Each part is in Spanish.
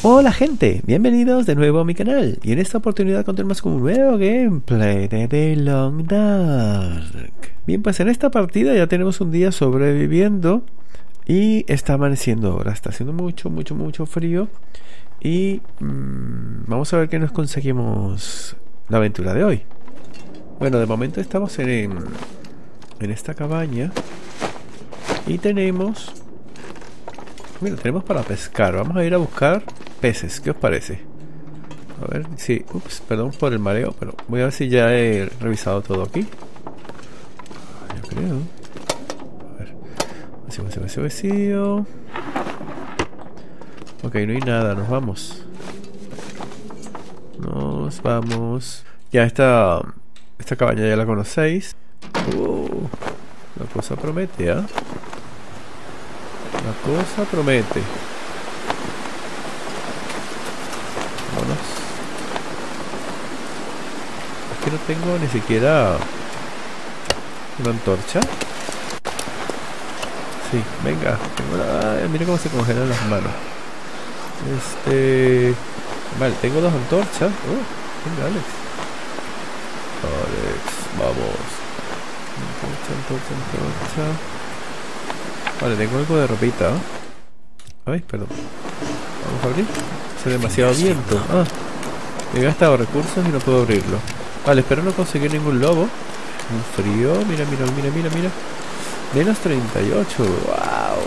Hola gente, bienvenidos de nuevo a mi canal y en esta oportunidad continuamos con un nuevo gameplay de The Long Dark. Bien, pues en esta partida ya tenemos un día sobreviviendo y está amaneciendo ahora, está haciendo mucho frío y vamos a ver qué nos conseguimos la aventura de hoy. Bueno, de momento estamos en esta cabaña y tenemos... Mira, tenemos para pescar. Vamos a ir a buscar peces. ¿Qué os parece? A ver, sí. Ups, perdón por el mareo, pero voy a ver si ya he revisado todo aquí. Yo creo. A ver. Vacío. Ok, no hay nada. Nos vamos. Ya esta cabaña ya la conocéis. La cosa promete, ¿ah? La cosa promete. Vámonos. Es que no tengo ni siquiera una antorcha. Sí, venga. Mira cómo se congelan las manos. Vale, tengo dos antorchas. Venga, Alex. Vamos. Antorcha. Vale, tengo algo de ropita. Ay, perdón. Vamos a abrir. Hace demasiado viento. Me he gastado recursos y no puedo abrirlo. Vale, espero no conseguir ningún lobo. Un frío. Mira. Menos 38. Wow.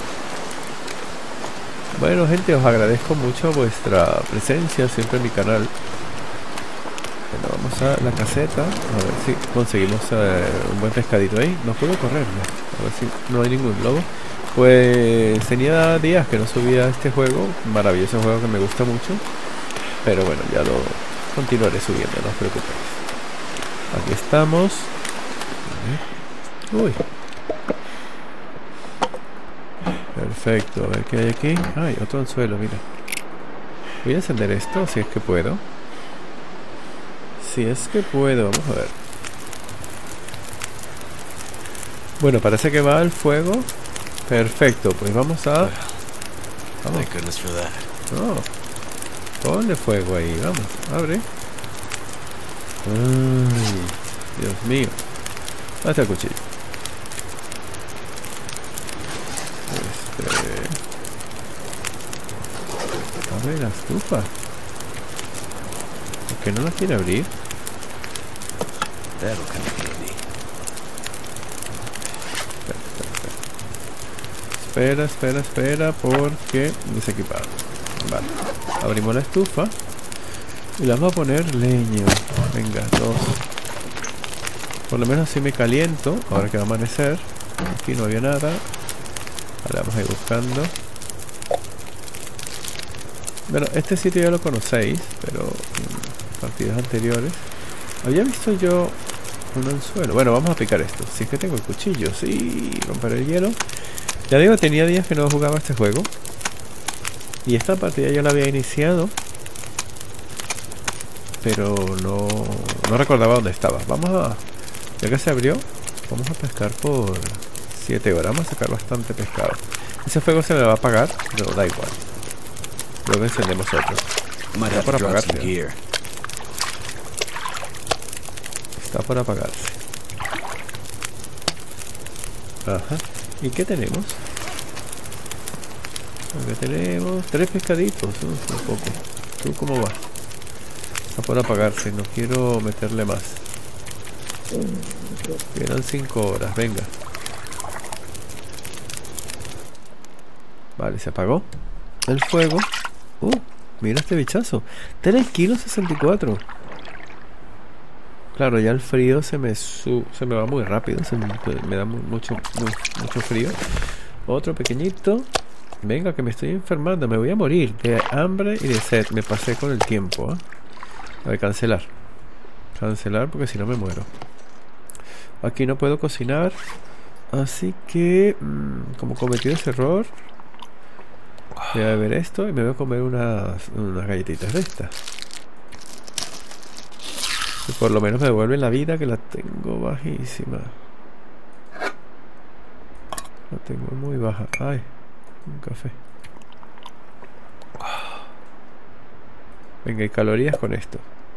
Bueno, gente, os agradezco mucho vuestra presencia siempre en mi canal. Bueno, vamos a la caseta. A ver si conseguimos un buen pescadito ahí. No puedo correr, ¿no? A ver si no hay ningún lobo. Pues tenía días que no subía este juego. Maravilloso juego que me gusta mucho. Pero bueno, ya lo continuaré subiendo, no os preocupéis. Aquí estamos. Uy. Perfecto, a ver qué hay aquí. Ay, otro anzuelo, mira. Voy a encender esto, si es que puedo. Vamos a ver. Bueno, parece que va el fuego. Perfecto, pues vamos a... Vamos. Ponle fuego ahí, vamos, abre. Ay, Dios mío. Hasta el cuchillo. Abre la estufa. ¿Por qué no la quiere abrir? Espera, porque desequipado. Vale, abrimos la estufa y le vamos a poner leña. Venga, dos. Por lo menos así me caliento. Ahora que va a amanecer. Aquí no había nada. Ahora vamos a ir buscando. Bueno, este sitio ya lo conocéis, pero en partidas anteriores había visto yo un anzuelo. Bueno, vamos a picar esto. Si es que tengo el cuchillo, sí, romper el hielo. Ya digo, tenía días que no jugaba este juego. Y esta partida yo la había iniciado, pero no recordaba dónde estaba. Ya que se abrió, vamos a pescar por 7 horas. Vamos a sacar bastante pescado. Ese fuego se me va a apagar, pero da igual. Luego encendemos otro. Está por apagarse. Está por apagarse. Ajá. ¿Y qué tenemos? Acá tenemos 3 pescaditos. Un poco. ¿Tú cómo vas? Está por apagarse. No quiero meterle más. Quedan 5 horas. Venga. Vale, se apagó el fuego. Mira este bichazo. 3 kilos 64. Claro, ya el frío se me va muy rápido. Me da mucho frío. Otro pequeñito. Venga, que me estoy enfermando. Me voy a morir de hambre y de sed. Me pasé con el tiempo. A ver, cancelar. Cancelar porque si no me muero. Aquí no puedo cocinar. Así que, como cometí ese error, voy a beber esto y me voy a comer unas galletitas de estas. Y por lo menos me devuelven la vida, que la tengo bajísima. La tengo muy baja. Ay, un café. Venga, hay calorías con esto.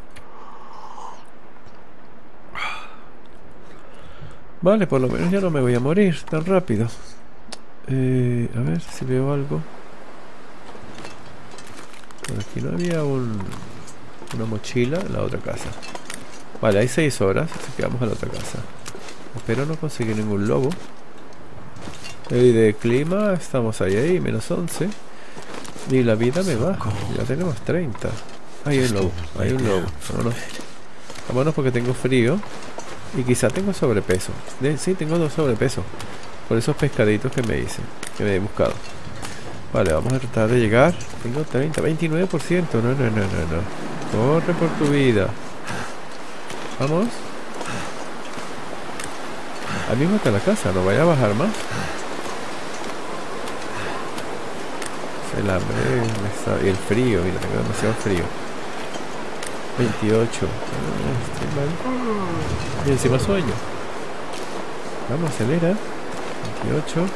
Vale, por lo menos ya no me voy a morir tan rápido. A ver si veo algo. Por aquí no había una mochila en la otra casa. Vale, hay 6 horas, así que vamos a la otra casa. Espero no conseguir ningún lobo. Y de clima estamos ahí, menos 11. Y la vida me va. Ya tenemos 30. Hay un lobo, hay un lobo. Vámonos. Vámonos porque tengo frío. Y quizá tengo sobrepeso. Sí, tengo 2 sobrepeso. Por esos pescaditos que me hice, que me he buscado. Vale, vamos a tratar de llegar. Tengo 30, 29%. No, no, no, no, no. Corre por tu vida. Vamos. Ahí mismo está la casa, no vaya a bajar más. El hambre y el frío, mira, tengo demasiado frío. 28. Estoy mal. Y encima sueño. Vamos, acelera. 28.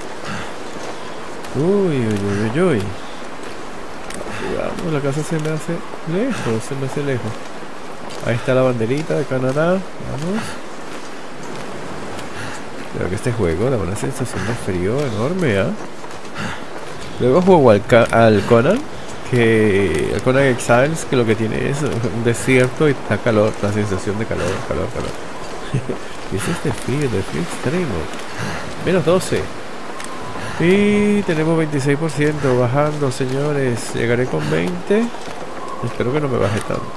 Uy, uy, uy, uy. Vamos, la casa se me hace lejos, se me hace lejos. Ahí está la banderita de Canadá. Vamos. Creo que este juego da una sensación de frío enorme, ¿eh? Luego juego al Conan, que el Conan Exiles, que lo que tiene es un desierto y está calor, la sensación de calor, calor, calor. Y es este frío, de frío extremo. Menos 12. Y tenemos 26% bajando, señores. Llegaré con 20. Espero que no me baje tanto.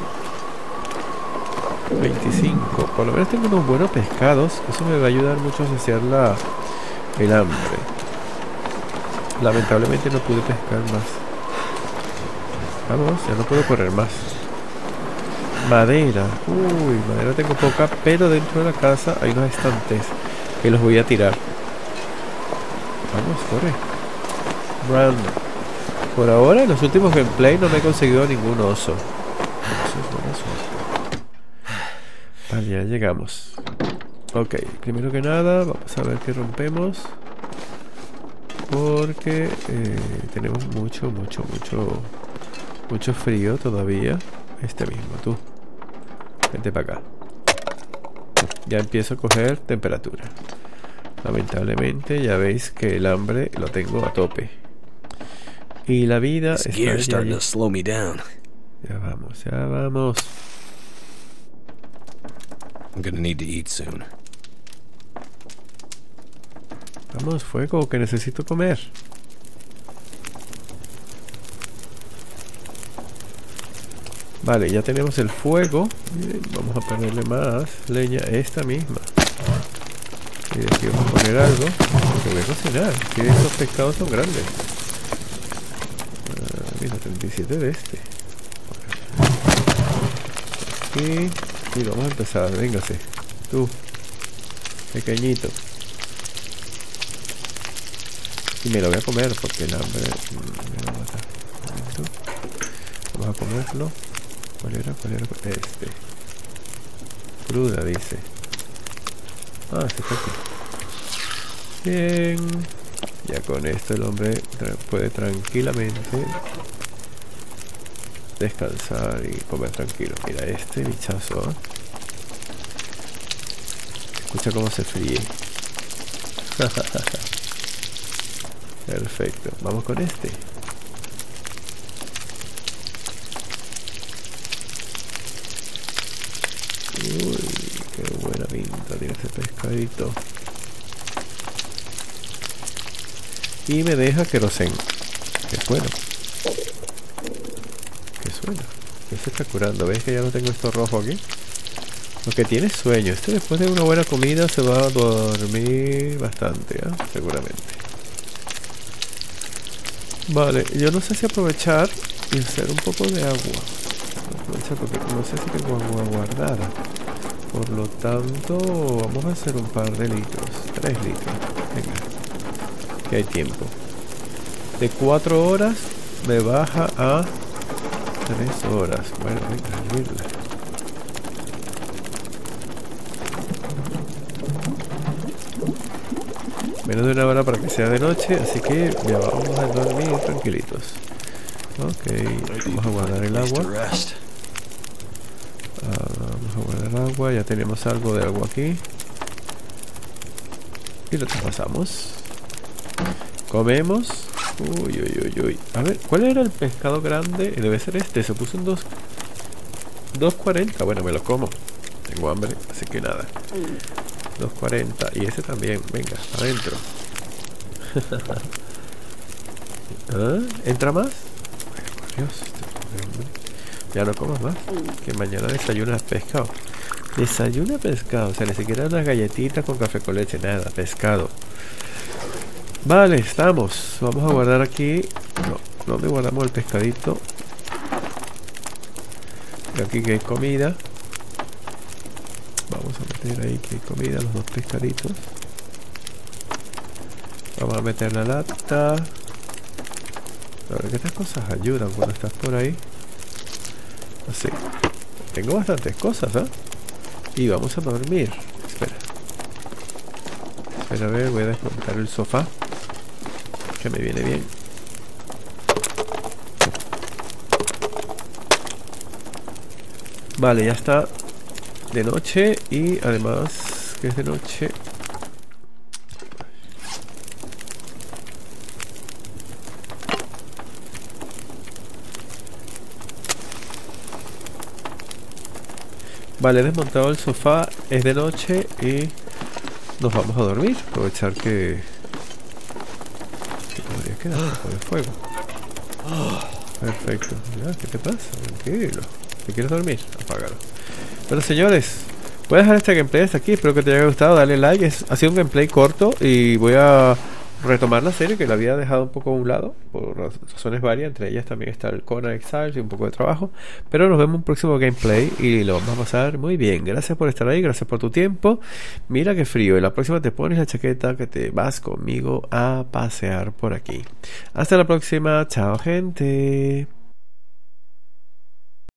25. Por lo menos tengo unos buenos pescados. Eso me va a ayudar mucho a saciar el hambre. Lamentablemente no pude pescar más. Vamos, ya no puedo correr más. Madera. Uy, madera tengo poca, pero dentro de la casa hay unos estantes que los voy a tirar. Vamos, corre. Run. Por ahora, en los últimos gameplay no me he conseguido ningún oso. Eso es buena suerte. Vale, ya llegamos. Ok, primero que nada, vamos a ver qué rompemos. Porque tenemos mucho frío todavía. Este mismo, tú. Vente para acá. Ya empiezo a coger temperatura. Lamentablemente ya veis que el hambre lo tengo a tope. Y la vida está allí. Ya vamos, ya vamos. I'm gonna need to eat soon. Vamos, fuego, que necesito comer. Vale, ya tenemos el fuego. Bien, vamos a ponerle más leña, esta misma. Y de aquí vamos a poner algo que voy a cocinar. Que esos pescados son grandes. Mira, 37 de este. Y vamos a empezar, véngase. Tú, pequeñito. Y me lo voy a comer porque el hambre me va a matar. Vamos a comerlo. ¿Cuál era? Este. Cruda, dice. Ah, se fue aquí. Bien. Ya con esto el hombre puede tranquilamente descansar y comer tranquilo. Mira este bichazo, ¿eh? Escucha cómo se fríe. Perfecto, vamos con este. Uy, qué buena pinta tiene ese pescadito. Y me deja querosén. Que bueno. Que suena. Que se está curando. ¿Ves que ya no tengo esto rojo aquí? Lo que tiene es sueño. Este después de una buena comida se va a dormir bastante, ¿eh? Seguramente. Vale, yo no sé si aprovechar y hacer un poco de agua. Aprovechar porque no sé si tengo agua guardada. Por lo tanto, vamos a hacer un par de litros. 3 litros. Venga. Que hay tiempo. De 4 horas me baja a 3 horas. Bueno, venga, hervirla. Menos de una hora para que sea de noche, así que ya vamos a dormir tranquilitos. Ok, vamos a guardar el agua. Vamos a guardar agua. Ya tenemos algo de agua aquí. Y lo pasamos. Comemos. Uy, uy, uy, uy. A ver, ¿cuál era el pescado grande? Debe ser este. Se puso en 2.40. Bueno, me lo como. Tengo hambre, así que nada. 2.40. Y ese también. Venga, adentro. ¿Ah? ¿Entra más? Ay, por Dios, ya no comas más. Que mañana desayuna pescado. Desayuna pescado. O sea, ni siquiera unas galletitas con café con leche. Nada, pescado. Vale, estamos. Vamos a guardar aquí. No, ¿dónde guardamos el pescadito? Y aquí que hay comida. Vamos a meter ahí que hay comida, los dos pescaditos. Vamos a meter la lata. La verdad que estas cosas ayudan cuando estás por ahí. Así. Tengo bastantes cosas, ¿eh? Y vamos a dormir. Espera. Espera, a ver, voy a desmontar el sofá. Que me viene bien. Vale, ya está de noche. Y además que es de noche. Vale, he desmontado el sofá, es de noche y nos vamos a dormir. Aprovechar que podría quedar con el fuego. Perfecto. Ya, ¿qué te pasa? Tranquilo. ¿Te quieres dormir? Apágalo. Bueno, señores, voy a dejar este gameplay hasta aquí. Espero que te haya gustado. Dale like. Ha sido un gameplay corto y voy a retomar la serie que la había dejado un poco a un lado por razones varias, entre ellas también está el Conan Exiles y un poco de trabajo, pero nos vemos en un próximo gameplay y lo vamos a pasar muy bien. Gracias por estar ahí, gracias por tu tiempo. Mira qué frío, y la próxima te pones la chaqueta que te vas conmigo a pasear por aquí. Hasta la próxima, chao gente.